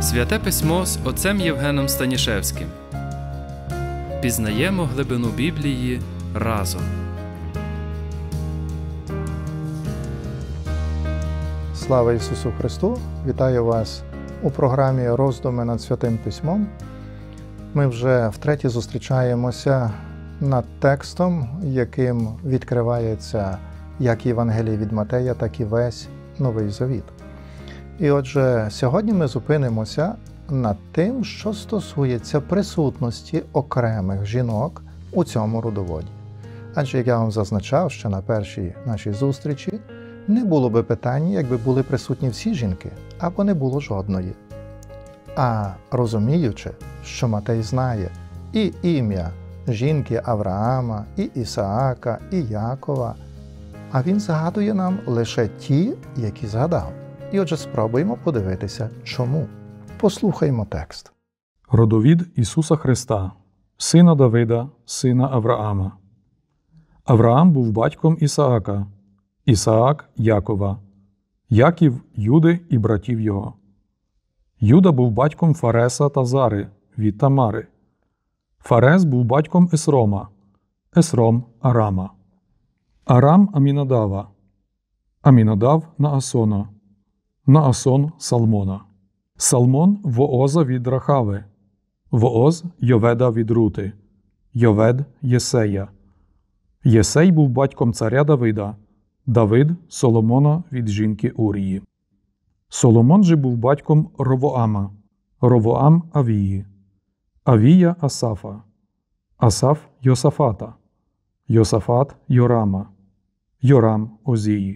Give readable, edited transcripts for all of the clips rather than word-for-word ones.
Святе письмо з отцем Євгеном Станішевським. Пізнаємо глибину Біблії разом. Слава Ісусу Христу! Вітаю вас у програмі «Роздуми над Святим Письмом». Ми вже втретє зустрічаємося над текстом, яким відкривається як Євангеліє від Матея, так і весь Новий Завіт. І отже, сьогодні ми зупинимося над тим, що стосується присутності окремих жінок у цьому родоводі. Адже, як я вам зазначав ще на першій нашій зустрічі, не було би питання, якби були присутні всі жінки, або не було жодної. А розуміючи, що Матей знає і ім'я жінки Авраама, і Ісаака, і Якова, а він згадує нам лише ті, які згадав. І отже, спробуємо подивитися, чому. Послухаймо текст. Родовід Ісуса Христа, сина Давида, сина Авраама. Авраам був батьком Ісаака, Ісаак – Якова, Яків – Юди і братів його. Юда був батьком Фареса та Зари від Тамари. Фарес був батьком Есрома, Есром – Арама. Арам – Амінадава, Амінадав – Наасона, Наасон – Салмона. Салмон – Вооза від Рахави, Вооз – Йоведа від Рути, Йовед – Єсея. Єсей був батьком царя Давида, Давид – Соломона від жінки Урії. Соломон же був батьком Ровоама, Ровоам – Авії, Авія – Асафа, Асаф – Йосафата, Йосафат – Йорама, Йорам – Озії,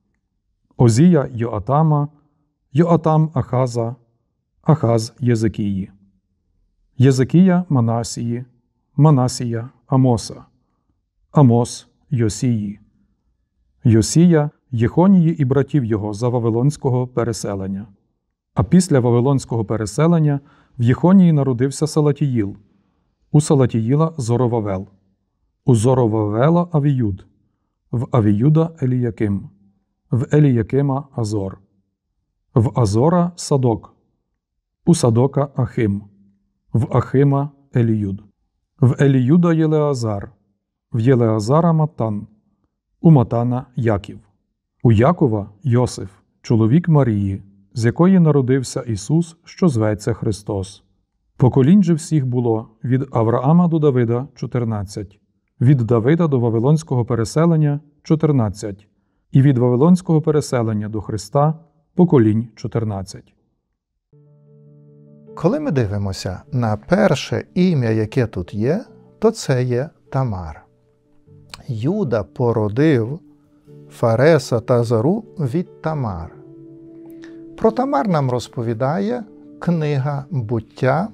Озія – Йоатама, Йоатам – Ахаза, Ахаз – Єзекії, Єзекія – Манасії, Манасія – Амоса, Амос – Йосії, Йосія – Єхонії і братів його за Вавилонського переселення. А після Вавилонського переселення в Єхонії народився Салатіїл, у Салатіїла – Зоровавел, у Зоровавела – Авіюд, в Авіюда – Еліяким, в Еліякима – Азор, в Азора – Садок, у Садока – Ахим, в Ахима – Еліюд, в Еліюда – Єлеазар, в Єлеазара – Матан, у Матана – Яків, у Якова – Йосиф, чоловік Марії, з якої народився Ісус, що зветься Христос. Поколінь же всіх було від Авраама до Давида – 14, від Давида до Вавилонського переселення – 14, і від Вавилонського переселення до Христа – поколінь 14. Коли ми дивимося на перше ім'я, яке тут є, то це є Тамар. Юда породив Фареса та Зару від Тамар. Про Тамар нам розповідає книга Буття,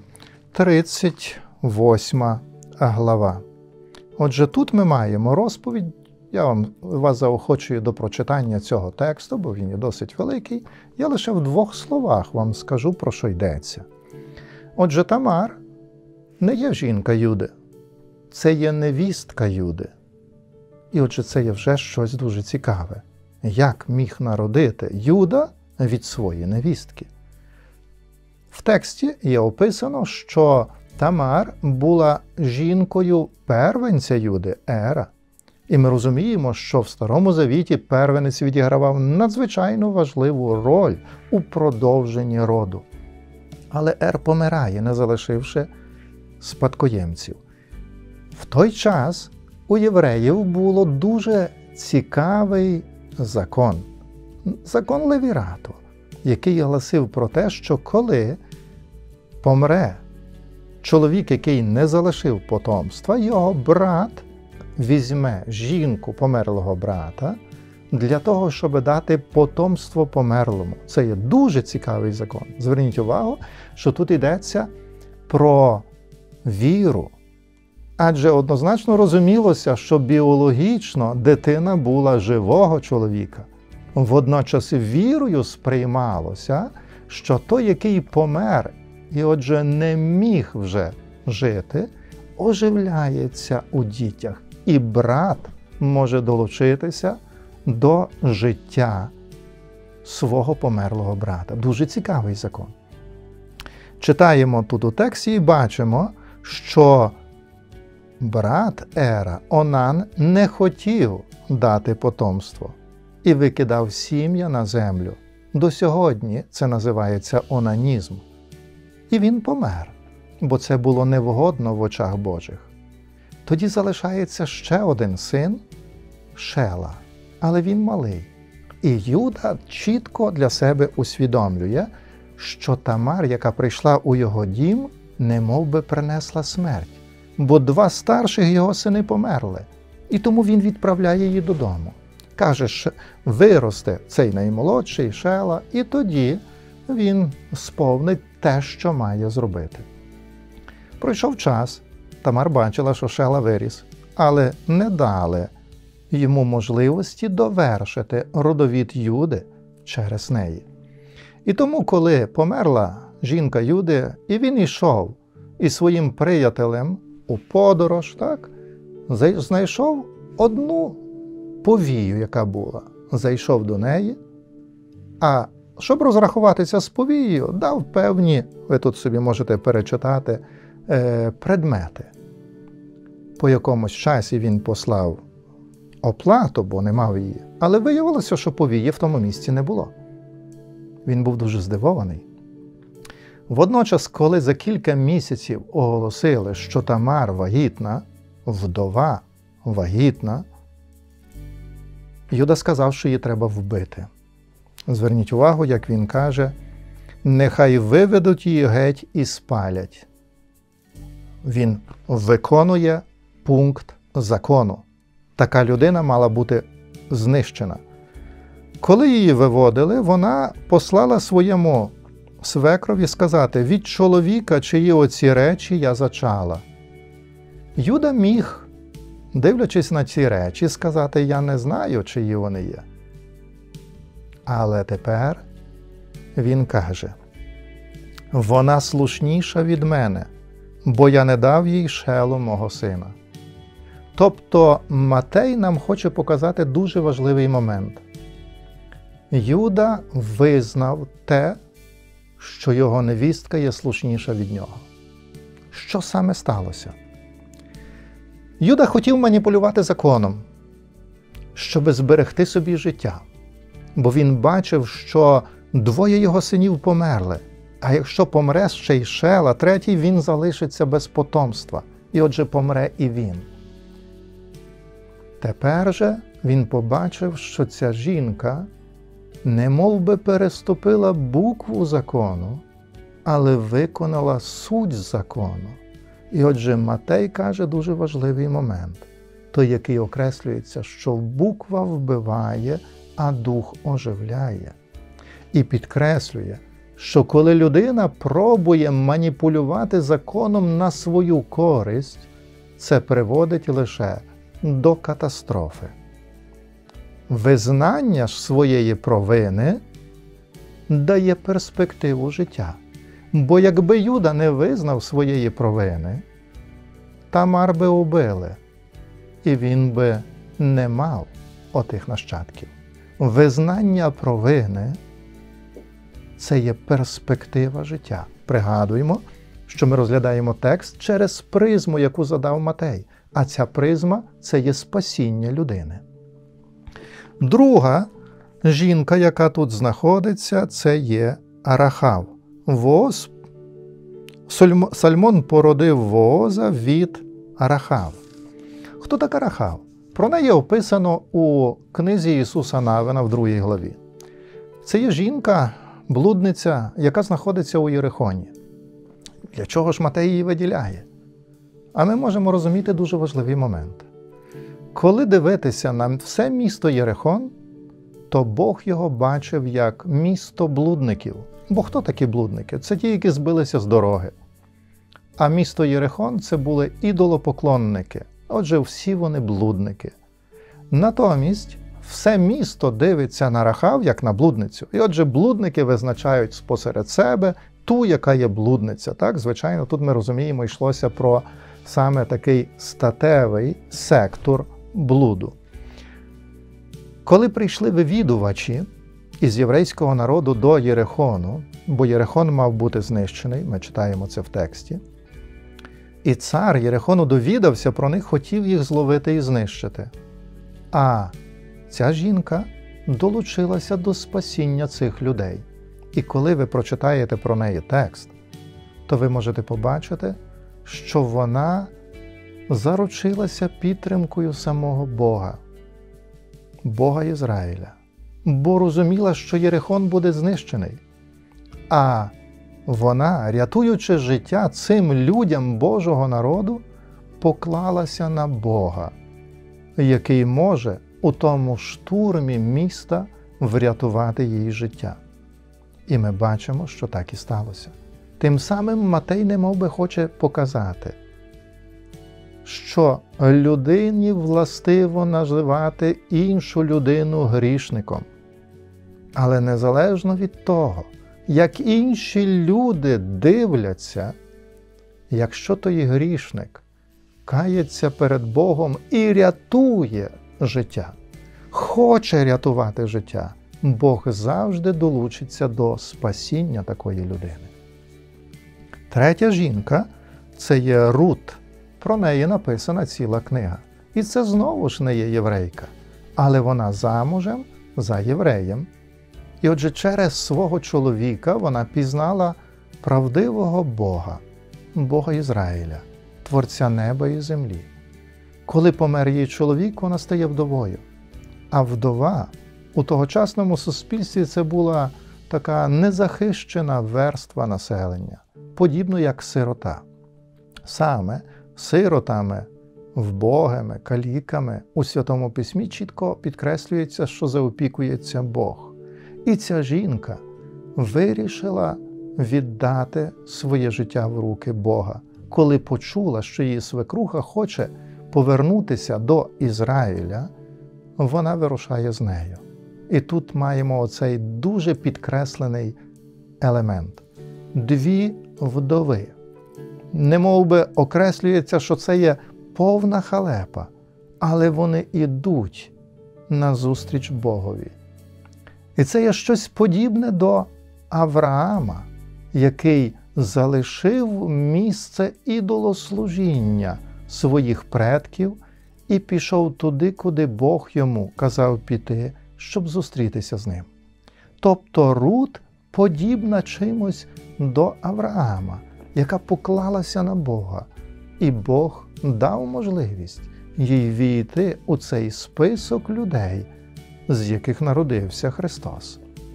38 глава. Отже, тут ми маємо розповідь. Я вас заохочую до прочитання цього тексту, бо він є досить великий. Я лише в двох словах вам скажу, про що йдеться. Отже, Тамар не є жінка Юди. Це є невістка Юди. І отже, це є вже щось дуже цікаве. Як міг народити Юда від своєї невістки? В тексті є описано, що Тамар була жінкою первенця Юди, Ера. І ми розуміємо, що в Старому Завіті первенець відігравав надзвичайно важливу роль у продовженні роду. Але Ер помирає, не залишивши спадкоємців. В той час у євреїв було дуже цікавий закон. Закон Левірату, який гласив про те, що коли помре чоловік, який не залишив потомства, його брат візьме жінку померлого брата для того, щоб дати потомство померлому. Це є дуже цікавий закон. Зверніть увагу, що тут йдеться про віру. Адже однозначно розумілося, що біологічно дитина була живого чоловіка. Водночас вірою сприймалося, що той, який помер і отже не міг вже жити, оживляється у дітях. І брат може долучитися до життя свого померлого брата. Дуже цікавий закон. Читаємо тут у тексті і бачимо, що брат Ера, Онан, не хотів дати потомство і викидав сім'я на землю. До сьогодні це називається онанізм. І він помер, бо це було невгодно в очах Божих. Тоді залишається ще один син – Шела, але він малий. І Юда чітко для себе усвідомлює, що Тамар, яка прийшла у його дім, немов би принесла смерть, бо два старших його сини померли, і тому він відправляє її додому. Каже, що виросте цей наймолодший Шела, і тоді він сповнить те, що має зробити. Пройшов час, Тамар бачила, що Шела виріс, але не дали йому можливості довершити родовід Юди через неї. І тому, коли померла жінка Юди, і він йшов із своїм приятелем у подорож, так, знайшов одну повію, яка була, зайшов до неї, а щоб розрахуватися з повією, дав певні, ви тут собі можете перечитати, предмети. По якомусь часі він послав оплату, бо не мав її, але виявилося, що повії в тому місці не було. Він був дуже здивований. Водночас, коли за кілька місяців оголосили, що Тамар вагітна, вдова вагітна, Юда сказав, що її треба вбити. Зверніть увагу, як він каже, «Нехай виведуть її геть і спалять». Він виконує пункт закону. Така людина мала бути знищена. Коли її виводили, вона послала своєму свекрові сказати: «Від чоловіка, чиї оці речі я зачала». Юда міг, дивлячись на ці речі, сказати: «Я не знаю, чиї вони є». Але тепер він каже: «Вона слушніша від мене, бо я не дав їй Шелу, мого сина». Тобто Матей нам хоче показати дуже важливий момент. Юда визнав те, що його невістка є слушніша від нього. Що саме сталося? Юда хотів маніпулювати законом, щоб зберегти собі життя, бо він бачив, що двоє його синів померли, а якщо помре ще й Шела, третій, він залишиться без потомства, і отже помре і він. Тепер же він побачив, що ця жінка немов би переступила букву закону, але виконала суть закону. І отже, Матей каже дуже важливий момент, той, який окреслюється, що буква вбиває, а дух оживляє. І підкреслює, що коли людина пробує маніпулювати законом на свою користь, це приводить лише до катастрофи. Визнання ж своєї провини дає перспективу життя. Бо якби Юда не визнав своєї провини, Тамар би убили, і він би не мав отих нащадків. Визнання провини – це є перспектива життя. Пригадуємо, що ми розглядаємо текст через призму, яку задав Матей. А ця призма – це є спасіння людини. Друга жінка, яка тут знаходиться, це є Рахав. Сальмон породив Вооза від Рахав. Хто така Рахав? Про неї описано у книзі Ісуса Навина в 2 главі. Це є жінка, блудниця, яка знаходиться у Єрихоні. Для чого ж Матей її виділяє? А ми можемо розуміти дуже важливий момент. Коли дивитися на все місто Єрихон, то Бог його бачив як місто блудників. Бо хто такі блудники? Це ті, які збилися з дороги. А місто Єрихон – це були ідолопоклонники. Отже, всі вони блудники. Натомість, все місто дивиться на Рахав, як на блудницю. І отже, блудники визначають спосеред себе ту, яка є блудниця. Так, звичайно, тут ми розуміємо, йшлося про саме такий статевий сектор блуду. Коли прийшли вивідувачі із єврейського народу до Єрихону, бо Єрихон мав бути знищений, ми читаємо це в тексті. І цар Єрихону довідався про них, хотів їх зловити і знищити. А ця жінка долучилася до спасіння цих людей. І коли ви прочитаєте про неї текст, то ви можете побачити, що вона заручилася підтримкою самого Бога, Бога Ізраїля, бо розуміла, що Єрихон буде знищений. А вона, рятуючи життя цим людям Божого народу, поклалася на Бога, який може у тому штурмі міста врятувати її життя. І ми бачимо, що так і сталося. Тим самим Матей немовби хоче показати, що людині властиво називати іншу людину грішником. Але незалежно від того, як інші люди дивляться, якщо той грішник кається перед Богом і рятує життя, хоче рятувати життя, Бог завжди долучиться до спасіння такої людини. Третя жінка – це є Рут. Про неї написана ціла книга. І це знову ж не є єврейка, але вона замужем за євреєм. І отже, через свого чоловіка вона пізнала правдивого Бога, Бога Ізраїля, Творця неба і землі. Коли помер її чоловік, вона стає вдовою. А вдова у тогочасному суспільстві це була така незахищена верства населення, подібно як сирота. Саме сиротами, вбогими, каліками у Святому Письмі чітко підкреслюється, що заопікується Бог. І ця жінка вирішила віддати своє життя в руки Бога, коли почула, що її свекруха хоче повернутися до Ізраїля, вона вирушає з нею. І тут маємо оцей дуже підкреслений елемент. Дві вдови. Немовби окреслюється, що це є повна халепа, але вони ідуть назустріч Богові. І це є щось подібне до Авраама, який залишив місце ідолослужіння своїх предків і пішов туди, куди Бог йому казав піти, щоб зустрітися з ним. Тобто Рут подібна чимось до Авраама, яка поклалася на Бога, і Бог дав можливість їй війти у цей список людей, з яких народився Христос.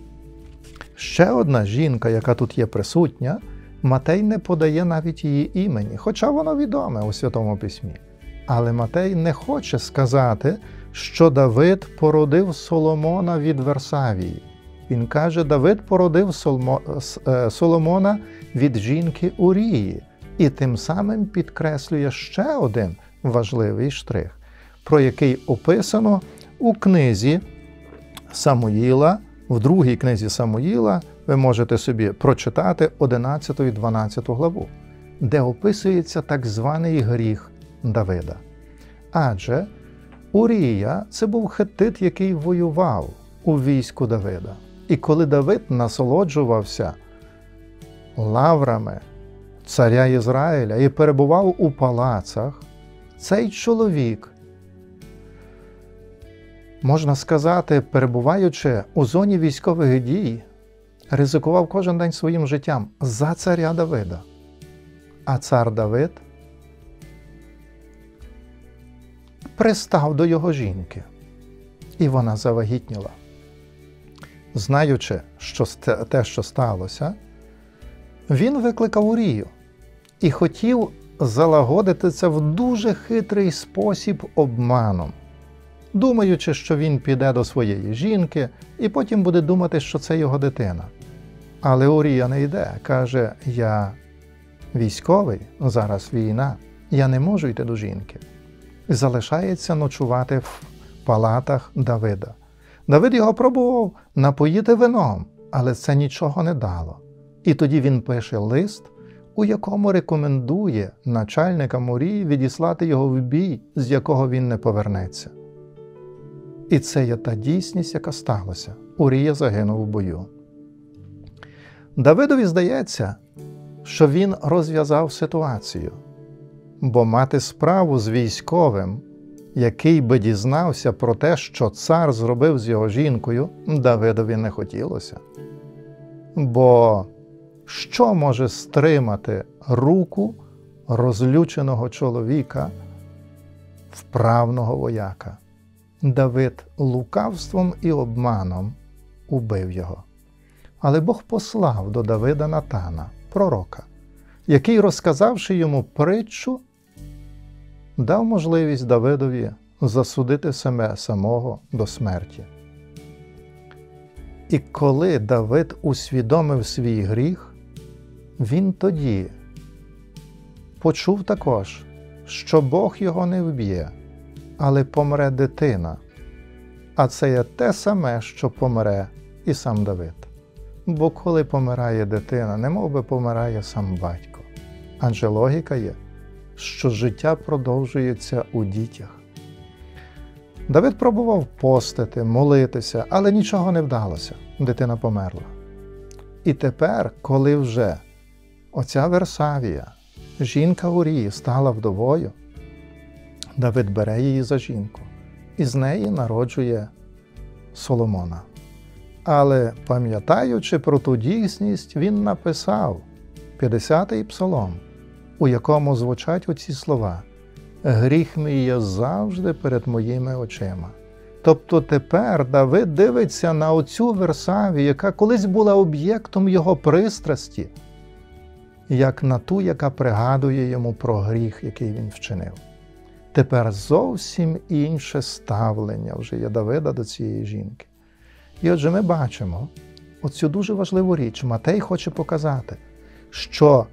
Ще одна жінка, яка тут є присутня, Матей не подає навіть її імені, хоча воно відоме у Святому Письмі. Але Матей не хоче сказати, що Давид породив Соломона від Версавії. Він каже, Давид породив Соломона від жінки Урії. І тим самим підкреслює ще один важливий штрих, про який описано у книзі Самуїла, в другій книзі Самуїла, ви можете собі прочитати 11 і 12 главу, де описується так званий гріх Давида. Адже Урія – це був хеттит, який воював у війську Давида. І коли Давид насолоджувався лаврами царя Ізраїля і перебував у палацах, цей чоловік, можна сказати, перебуваючи у зоні військових дій, ризикував кожен день своїм життям за царя Давида. А цар Давид пристав до його жінки, і вона завагітніла. Знаючи, що те, що сталося, він викликав Урію і хотів залагодити це в дуже хитрий спосіб обманом, думаючи, що він піде до своєї жінки і потім буде думати, що це його дитина. Але Урія не йде, каже, я військовий, зараз війна, я не можу йти до жінки. І залишається ночувати в палатах Давида. Давид його пробував напоїти вином, але це нічого не дало. І тоді він пише лист, у якому рекомендує начальникам Урії відіслати його в бій, з якого він не повернеться. І це є та дійсність, яка сталася. Урія загинув у бою. Давидові здається, що він розв'язав ситуацію, бо мати справу з військовим, який би дізнався про те, що цар зробив з його жінкою, Давидові не хотілося. Бо що може стримати руку розлюченого чоловіка, вправного вояка? Давид лукавством і обманом убив його. Але Бог послав до Давида Натана, пророка, який, розказавши йому притчу, дав можливість Давидові засудити себе самого до смерті. І коли Давид усвідомив свій гріх, він тоді почув також, що Бог його не вб'є, але помре дитина. А це є те саме, що помре і сам Давид. Бо коли помирає дитина, немов би помирає сам батько. Адже логіка є, що життя продовжується у дітях. Давид пробував постити, молитися, але нічого не вдалося. Дитина померла. І тепер, коли вже оця Версавія, жінка Урії, стала вдовою, Давид бере її за жінку і з неї народжує Соломона. Але, пам'ятаючи про ту дійсність, він написав 50-й псалом, у якому звучать оці слова: «Гріх мій є завжди перед моїми очима». Тобто тепер Давид дивиться на оцю Версавію, яка колись була об'єктом його пристрасті, як на ту, яка пригадує йому про гріх, який він вчинив. Тепер зовсім інше ставлення вже є Давида до цієї жінки. І отже, ми бачимо оцю дуже важливу річ. Матей хоче показати, що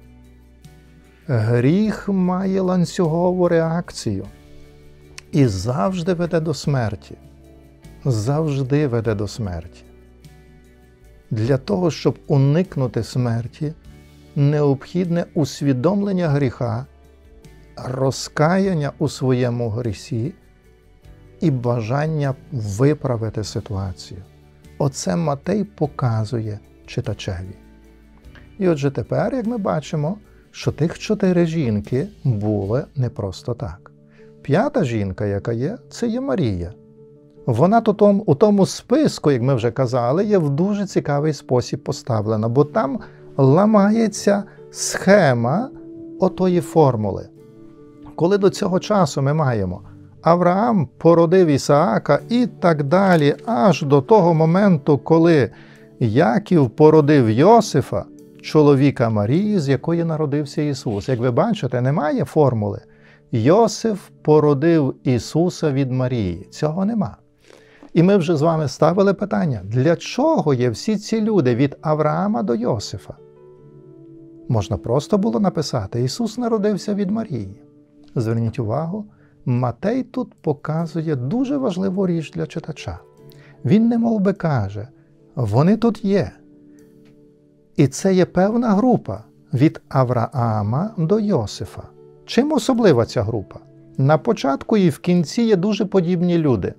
гріх має ланцюгову реакцію і завжди веде до смерті. Завжди веде до смерті. Для того, щоб уникнути смерті, необхідне усвідомлення гріха, розкаяння у своєму грісі і бажання виправити ситуацію. Оце Матей показує читачеві. І отже тепер, як ми бачимо, що тих 4 жінки були не просто так. 5-та жінка, яка є, це є Марія. Вона у тому списку, як ми вже казали, є в дуже цікавий спосіб поставлена, бо там ламається схема отої формули. Коли до цього часу ми маємо Авраам породив Ісаака і так далі, аж до того моменту, коли Яків породив Йосифа, чоловіка Марії, з якої народився Ісус. Як ви бачите, немає формули. Йосиф породив Ісуса від Марії. Цього нема. І ми вже з вами ставили питання, для чого є всі ці люди від Авраама до Йосифа? Можна просто було написати, Ісус народився від Марії. Зверніть увагу, Матей тут показує дуже важливу річ для читача. Він немов би каже, вони тут є. І це є певна група від Авраама до Йосифа. Чим особлива ця група? На початку і в кінці є дуже подібні люди.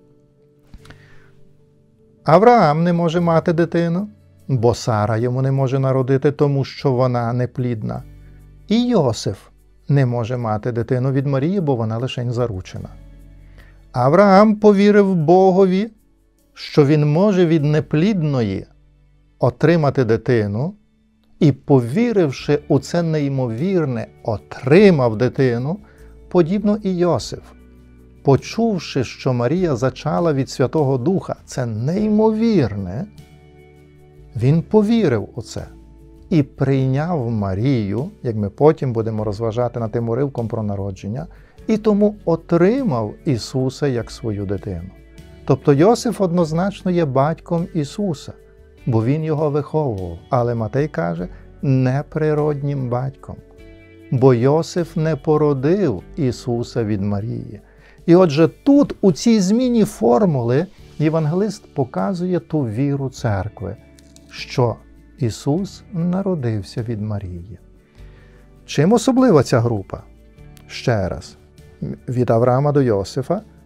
Авраам не може мати дитину, бо Сара йому не може народити, тому що вона неплідна. І Йосиф не може мати дитину від Марії, бо вона лишень заручена. Авраам повірив Богові, що він може від неплідної отримати дитину, і, повіривши у це неймовірне, отримав дитину, подібно і Йосиф. Почувши, що Марія зачала від Святого Духа, це неймовірне, він повірив у це і прийняв Марію, як ми потім будемо розважати над тим уривком про народження, і тому отримав Ісуса як свою дитину. Тобто Йосиф однозначно є батьком Ісуса, бо він його виховував. Але Матей каже, неприроднім батьком. Бо Йосиф не породив Ісуса від Марії. І отже тут, у цій зміні формули, євангелист показує ту віру церкви, що Ісус народився від Марії. Чим особлива ця група? Ще раз, від Авраама до Йосифа,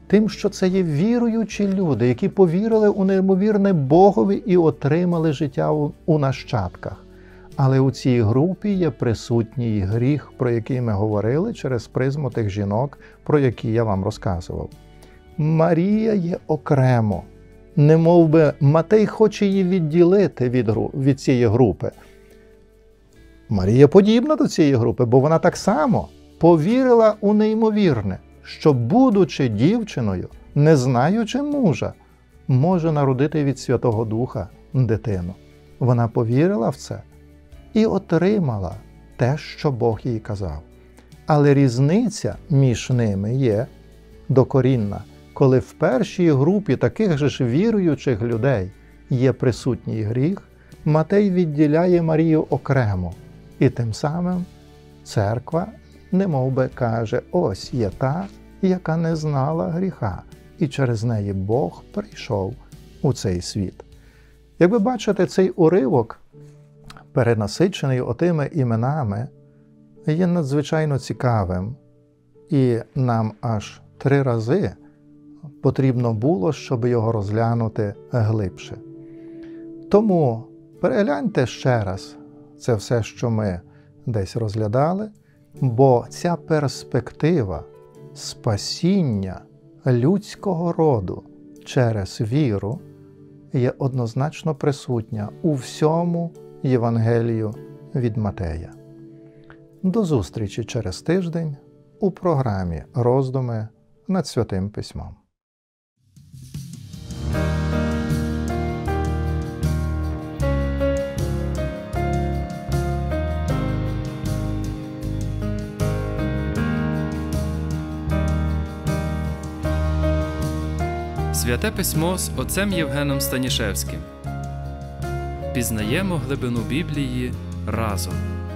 тим, що це є віруючі люди, які повірили у неймовірне Богові і отримали життя у нащадках. Але у цій групі є присутній гріх, про який ми говорили через призму тих жінок, про які я вам розказував. Марія є окремо. Немов би Матей хоче її відділити від цієї групи. Марія подібна до цієї групи, бо вона так само повірила у неймовірне, що, будучи дівчиною, не знаючи мужа, може народити від Святого Духа дитину. Вона повірила в це і отримала те, що Бог їй казав. Але різниця між ними є докорінна. Коли в першій групі таких же ж віруючих людей є присутній гріх, Матей відділяє Марію окремо. І тим самим церква немов би каже, ось є та, яка не знала гріха, і через неї Бог прийшов у цей світ. Як ви бачите, цей уривок, перенасичений отими іменами, є надзвичайно цікавим, і нам аж 3 рази потрібно було, щоб його розглянути глибше. Тому перегляньте ще раз це все, що ми десь розглядали, бо ця перспектива спасіння людського роду через віру є однозначно присутня у всьому Євангелію від Матея. До зустрічі через тиждень у програмі «Роздуми над Святим Письмом». Святе Письмо з отцем Євгеном Станішевським. Пізнаємо глибину Біблії разом.